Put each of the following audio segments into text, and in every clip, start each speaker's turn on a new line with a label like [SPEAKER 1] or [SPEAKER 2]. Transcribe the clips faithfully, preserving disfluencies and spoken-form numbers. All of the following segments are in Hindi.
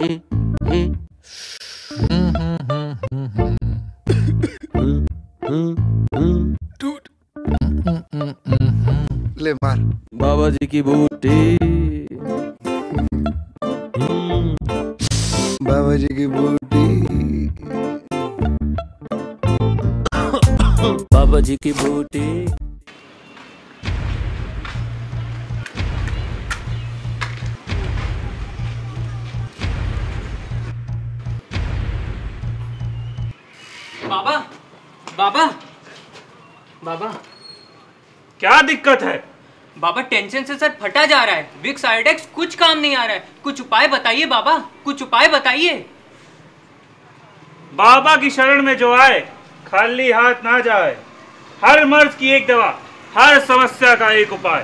[SPEAKER 1] ले मार।
[SPEAKER 2] बाबा जी की बूटी,
[SPEAKER 1] बाबा जी की बूटी,
[SPEAKER 2] बाबा जी की बूटी।
[SPEAKER 3] बाबा बाबा बाबा
[SPEAKER 4] क्या दिक्कत है?
[SPEAKER 3] बाबा टेंशन से सर फटा जा रहा है। विक्स आयोडेक्स कुछ काम नहीं आ रहा है। कुछ उपाय बताइए बाबा, कुछ उपाय बताइए।
[SPEAKER 4] बाबा की शरण में जो आए खाली हाथ ना जाए। हर मर्ज की एक दवा, हर समस्या का एक उपाय।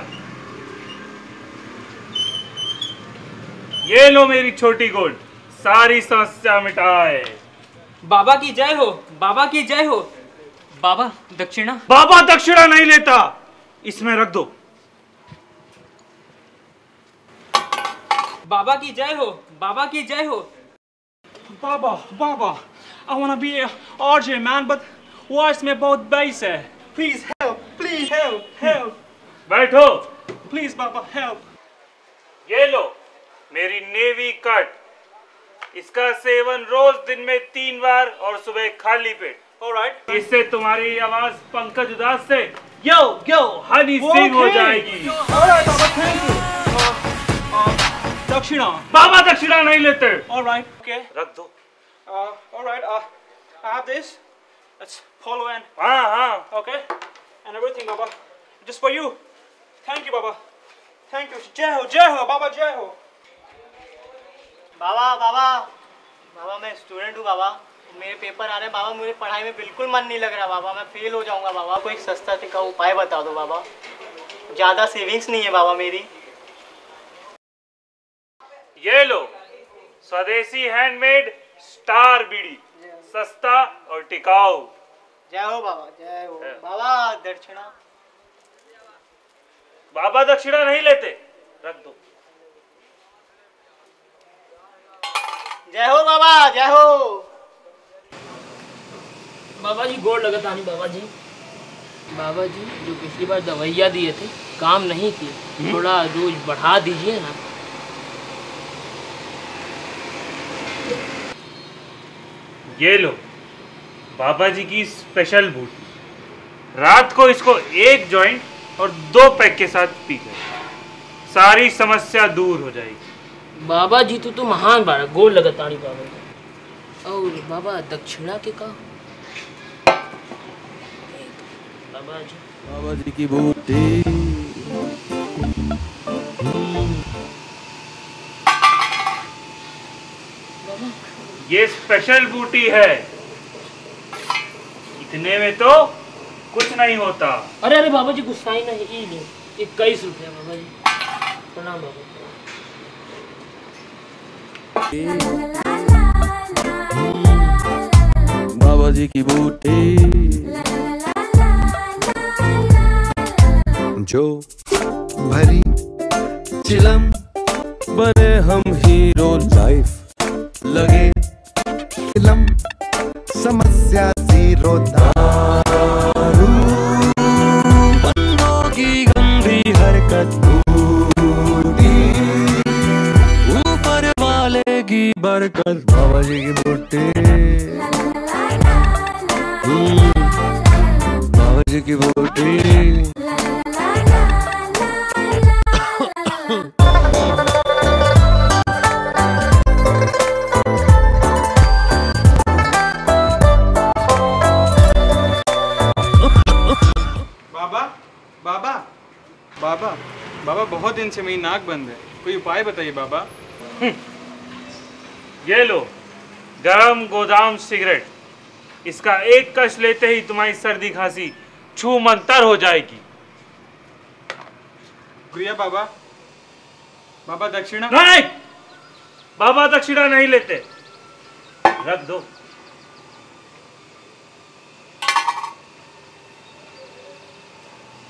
[SPEAKER 4] ये लो मेरी छोटी गोल्ड, सारी समस्या मिटाए।
[SPEAKER 3] बाबा की जय हो, बाबा की जय हो। बाबा दक्षिणा।
[SPEAKER 4] बाबा दक्षिणा नहीं लेता, इसमें रख दो।
[SPEAKER 3] बाबा की जय हो, बाबा की जय हो।
[SPEAKER 4] बाबा बाबा I wanna be a R J man, but voice में बहुत बेस है। Please help, please help, help. बैठो। Please Baba help. ये लो मेरी नेवी कट। इसका सेवन रोज दिन में तीन बार और सुबह खाली पेट। Alright. इससे तुम्हारी आवाज पंकज उदास से यो यो हनी सिंह हो जाएगी।
[SPEAKER 5] Alright Baba, thank you. दक्षिणा।
[SPEAKER 4] बाबा दक्षिणा नहीं लेते।
[SPEAKER 5] Alright. Okay.
[SPEAKER 4] रख दो।
[SPEAKER 5] Uh, alright. Uh, I have this. Let's follow and.
[SPEAKER 4] हाँ हाँ।
[SPEAKER 5] Okay. And everything, Baba. Just for you. Thank you, Baba. Thank you. Jai ho, Jai ho, Baba, Jai ho.
[SPEAKER 6] बाबा बाबा बाबा मैं स्टूडेंट हूँ बाबा। मेरे पेपर आ रहे हैं बाबा। मुझे पढ़ाई में बिल्कुल मन नहीं लग रहा बाबा। मैं फेल हो जाऊंगा बाबा। कोई सस्ता टिका उपाय बता दो बाबा। ज़्यादा सेविंग्स नहीं है बाबा मेरी।
[SPEAKER 4] ये लो स्वदेशी हैंडमेड स्टार बीड़ी, सस्ता और टिकाऊ।
[SPEAKER 6] जय हो बाबा, जय हो बाबा। दक्षिणा।
[SPEAKER 4] बाबा दक्षिणा नहीं लेते, रख दो।
[SPEAKER 6] जय हो बाबा, जय हो।
[SPEAKER 7] बाबा जी गोड़ लगता नहीं बाबा जी। बाबा जी जो पिछली बार दवाइयाँ दिए थे काम नहीं किए, थोड़ा डोज बढ़ा दीजिए ना।
[SPEAKER 4] ये लो बाबा जी की स्पेशल बूटी। रात को इसको एक जॉइंट और दो पैक के साथ पीकर सारी समस्या दूर हो जाएगी।
[SPEAKER 7] बाबा जी तो, तो महान बारा गोड़ लगता नहीं बाबा जी। और बाबा दक्षिणा के का बाबा जी।
[SPEAKER 2] बाबा जी की बूटी।
[SPEAKER 4] ये स्पेशल बूटी है, इतने में तो कुछ नहीं होता।
[SPEAKER 7] अरे अरे बाबा जी गुस्सा ही नहीं, ये लो इक्कीस रुपया बाबा जी। प्रणाम बाबा।
[SPEAKER 2] बाबा जी की बूटी।
[SPEAKER 1] जो भरी चिलम
[SPEAKER 2] बने हम हीरो,
[SPEAKER 1] लाइफ
[SPEAKER 2] लगे
[SPEAKER 1] फिल्म, समस्या जीरो, दारू
[SPEAKER 2] बंदों की गंदी हरकत टूटी, ऊपर वाले की बरकत। बाबा जी की बूटी, बाबा जी की बूटी।
[SPEAKER 5] बाबा बाबा बाबा बहुत दिन से मेरी नाक बंद है, कोई उपाय बताइए बाबा।
[SPEAKER 4] ये लो गरम गोदाम सिगरेट। इसका एक कश लेते ही तुम्हारी सर्दी खांसी छू मंतर हो जाएगी।
[SPEAKER 5] गुड़िया बाबा। बाबा दक्षिणा।
[SPEAKER 4] नहीं, बाबा दक्षिणा नहीं लेते, रख दो।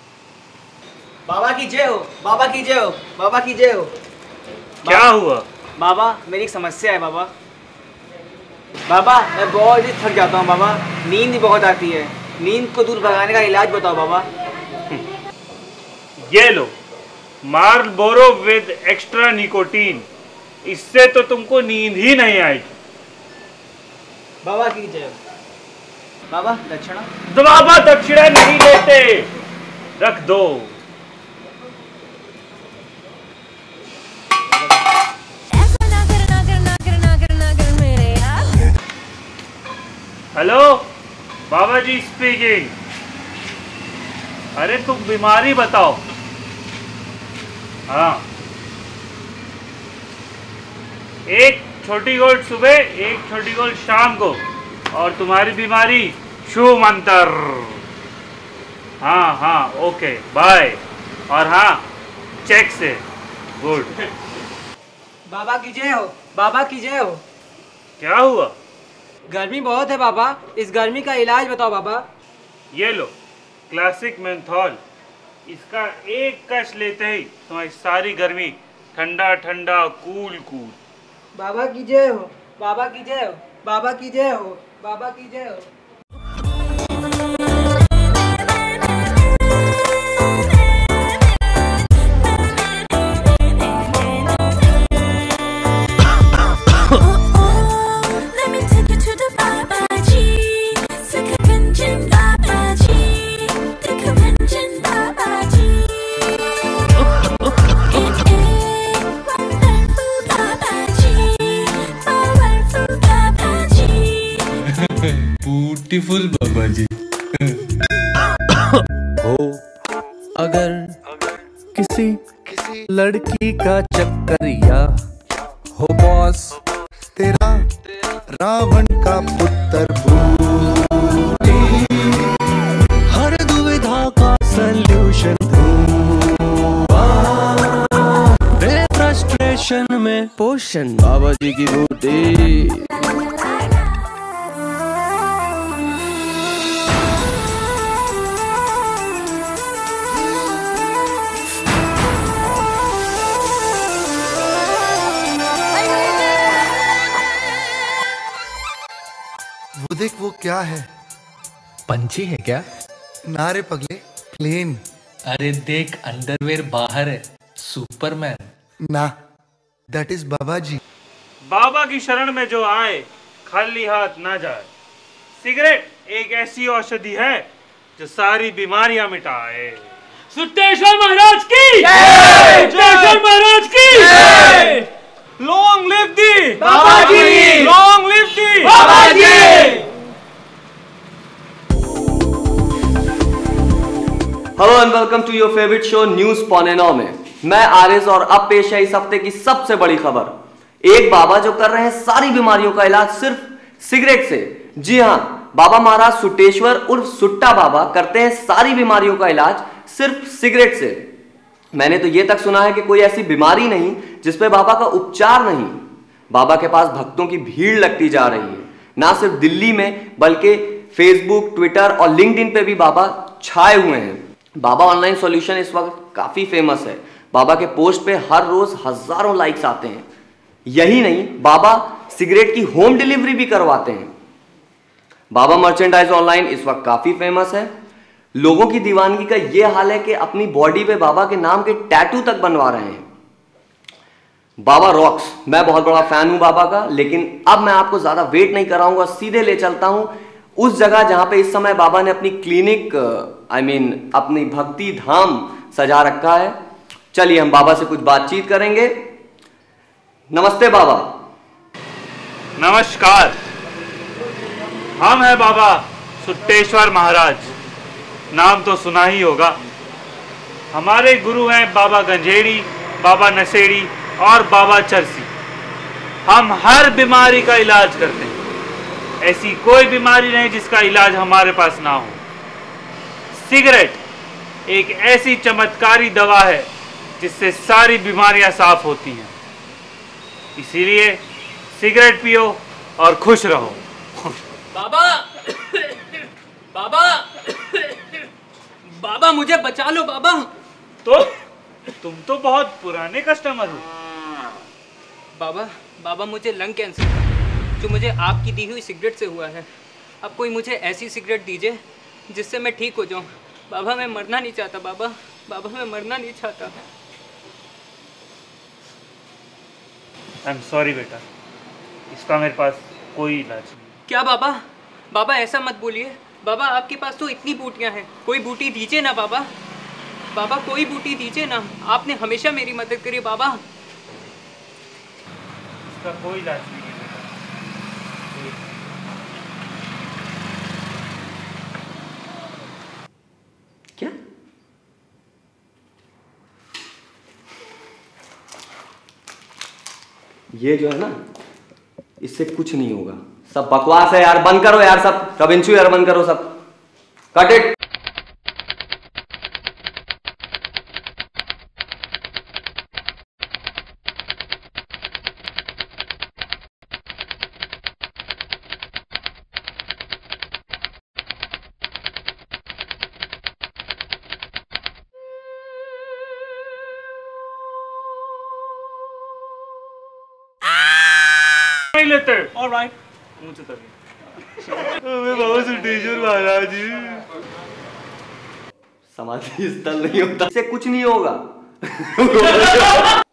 [SPEAKER 6] बाबा की जय हो, बाबा की जय हो, बाबा की जय हो।
[SPEAKER 4] क्या हुआ?
[SPEAKER 6] बाबा मेरी एक समस्या है बाबा। बाबा मैं बहुत ही थक जाता हूँ बाबा, नींद भी बहुत आती है। नींद को दूर भगाने का इलाज बताओ बाबा।
[SPEAKER 4] ये लो मार्लबोरो विद एक्स्ट्रा निकोटीन, इससे तो तुमको नींद ही नहीं आएगी।
[SPEAKER 6] बाबा की जय। बाबा दक्षिणा।
[SPEAKER 4] बाबा दक्षिणा नहीं लेते, रख दो। Hello Baba ji speaking. अरे तुम बीमारी बताओ। हाँ, एक छोटी गोल्ड सुबह, एक छोटी गोल्ड शाम को, और तुम्हारी बीमारी शू मंतर। हाँ हाँ ओके बाय। और हाँ चेक से। गुड।
[SPEAKER 6] बाबा की जय हो, बाबा की जय हो।
[SPEAKER 4] क्या हुआ?
[SPEAKER 6] गर्मी बहुत है बाबा, इस गर्मी का इलाज बताओ बाबा।
[SPEAKER 4] ये लो क्लासिक मेंथॉल, इसका एक कश लेते ही तुम्हारी सारी गर्मी ठंडा ठंडा कूल कूल।
[SPEAKER 6] बाबा की जय हो, बाबा की जय हो, बाबा की जय हो, बाबा की जय हो।
[SPEAKER 2] ब्यूटीफुल बाबा जी। हो अगर किसी किसी लड़की का चक्कर या हो बॉस
[SPEAKER 1] तेरा रावण का पुत्र भूली,
[SPEAKER 2] हर दुविधा का सल्यूशन तेरे फ्रस्ट्रेशन में पोषण बाबा जी की बूटी।
[SPEAKER 1] वो देख वो क्या है?
[SPEAKER 2] पंछी है क्या?
[SPEAKER 1] नारे पगले, प्लेन।
[SPEAKER 2] अरे देख अंडरवेयर बाहर है, सुपरमैन।
[SPEAKER 1] ना, दैट इज बाबा जी।
[SPEAKER 4] बाबा की शरण में जो आए खाली हाथ ना जाए। सिगरेट एक ऐसी औषधि है जो सारी बीमारियां मिटाए।
[SPEAKER 5] सुतेश्वर महाराज की जय, सुतेश्वर महाराज की जय। Long live the Baba ji, long live the Baba ji.
[SPEAKER 8] Hello and welcome to your favourite show news पौने में। मैं आरिज और अब पेश है इस हफ्ते की सबसे बड़ी खबर। एक बाबा जो कर रहे हैं सारी बीमारियों का इलाज सिर्फ सिगरेट से। जी हां, बाबा महाराज सुटेश्वर उर्फ सुट्टा बाबा करते हैं सारी बीमारियों का इलाज सिर्फ सिगरेट से। मैंने तो यह तक सुना है कि कोई ऐसी बीमारी नहीं जिसपे बाबा का उपचार नहीं। बाबा के पास भक्तों की भीड़ लगती जा रही है, ना सिर्फ दिल्ली में बल्कि फेसबुक, ट्विटर और लिंक्डइन पे भी बाबा छाए हुए हैं। बाबा ऑनलाइन सॉल्यूशन इस वक्त काफी फेमस है। बाबा के पोस्ट पे हर रोज हजारों लाइक्स आते हैं। यही नहीं, बाबा सिगरेट की होम डिलीवरी भी करवाते हैं। बाबा मर्चेंडाइज ऑनलाइन इस वक्त काफी फेमस है। लोगों की दीवानगी का यह हाल है कि अपनी बॉडी पे बाबा के नाम के टैटू तक बनवा रहे हैं। बाबा रॉक्स। मैं बहुत बड़ा फैन हूं बाबा का, लेकिन अब मैं आपको ज्यादा वेट नहीं कराऊंगा, सीधे ले चलता हूं उस जगह जहां पे इस समय बाबा ने अपनी क्लिनिक, आई मीन अपनी भक्ति धाम सजा रखा है। चलिए हम बाबा से कुछ बातचीत करेंगे। नमस्ते बाबा।
[SPEAKER 4] नमस्कार, हम हैं बाबा सुटेश्वर महाराज। नाम तो सुना ही होगा। हमारे गुरु हैं बाबा गंजेड़ी, बाबा नशेड़ी और बाबा चरसी। हम हर बीमारी का इलाज करते हैं। ऐसी कोई बीमारी नहीं जिसका इलाज हमारे पास ना हो। सिगरेट एक ऐसी चमत्कारी दवा है जिससे सारी बीमारियां साफ होती हैं। इसीलिए सिगरेट पियो और खुश रहो।
[SPEAKER 3] बाबा बाबा बाबा मुझे बचा लो बाबा।
[SPEAKER 4] तो तुम तो बहुत पुराने कस्टमर हो।
[SPEAKER 3] बाबा बाबा मुझे लंग कैंसर है, जो मुझे आपकी दी हुई सिगरेट से हुआ है। अब कोई मुझे ऐसी सिगरेट दीजिए जिससे मैं ठीक हो जाऊं। बाबा मैं मरना नहीं चाहता बाबा, बाबा मैं मरना नहीं चाहता।
[SPEAKER 4] आई एम सॉरी बेटा, इसका मेरे पास कोई इलाज नहीं।
[SPEAKER 3] क्या बाबा? बाबा ऐसा मत बोलिए बाबा, आपके पास तो इतनी बूटियां हैं, कोई बूटी दीजिए ना बाबा। बाबा कोई बूटी दीजिए ना, आपने हमेशा मेरी मदद करी बाबा।
[SPEAKER 4] इसका कोई इलाज नहीं है बेटा।
[SPEAKER 8] क्या? ये जो है ना, इससे कुछ नहीं होगा। सब बकवास है यार, बंद करो यार, सब सब इंचू यार बंद करो, सब कट इट।
[SPEAKER 4] नहीं लेते। ऑलराइट, मुझे तभी बाबा सुटेश्वर महाराज
[SPEAKER 8] समाधि स्थल नहीं होता, इससे कुछ नहीं होगा।